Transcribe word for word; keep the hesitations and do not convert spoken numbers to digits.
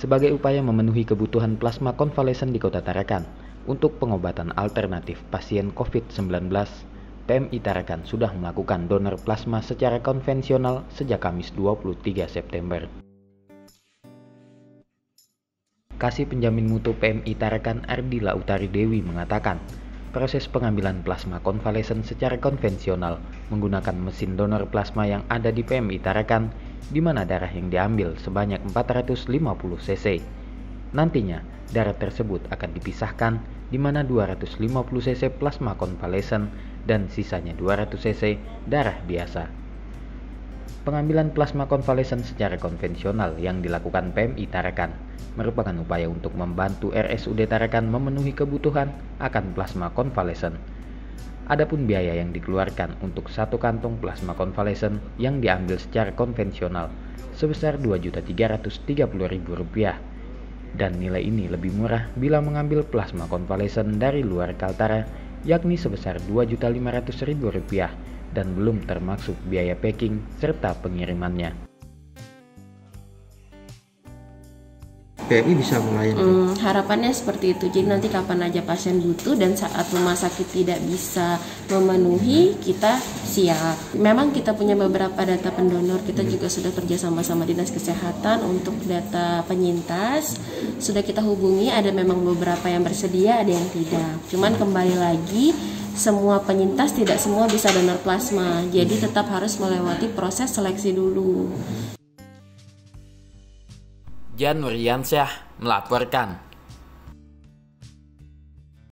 sebagai upaya memenuhi kebutuhan plasma konvalesen di Kota Tarakan untuk pengobatan alternatif pasien covid sembilan belas. P M I Tarakan sudah melakukan donor plasma secara konvensional sejak Kamis dua puluh tiga September. Kasih Penjamin Mutu P M I Tarakan Ardila Utari Dewi mengatakan, proses pengambilan plasma konvalesen secara konvensional menggunakan mesin donor plasma yang ada di P M I Tarakan, di mana darah yang diambil sebanyak empat ratus lima puluh cc. Nantinya, darah tersebut akan dipisahkan, di mana dua ratus lima puluh cc plasma konvalesen dan sisanya dua ratus cc darah biasa. Pengambilan plasma konvalesen secara konvensional yang dilakukan P M I Tarakan merupakan upaya untuk membantu R S U D Tarakan memenuhi kebutuhan akan plasma konvalesen. Adapun biaya yang dikeluarkan untuk satu kantong plasma konvalesen yang diambil secara konvensional sebesar dua juta tiga ratus tiga puluh ribu rupiah, dan nilai ini lebih murah bila mengambil plasma konvalesen dari luar Kaltara, yakni sebesar dua juta lima ratus ribu rupiah, dan belum termasuk biaya packing serta pengirimannya. P M I bisa melayani. Hmm, harapannya seperti itu. Jadi nanti kapan aja pasien butuh dan saat rumah sakit tidak bisa memenuhi, kita siap. Memang kita punya beberapa data pendonor. Kita juga sudah kerja sama sama Dinas Kesehatan untuk data penyintas. Sudah kita hubungi, ada memang beberapa yang bersedia, ada yang tidak. Cuman kembali lagi, semua penyintas tidak semua bisa donor plasma. Jadi tetap harus melewati proses seleksi dulu. Jan Nuryansyah melaporkan.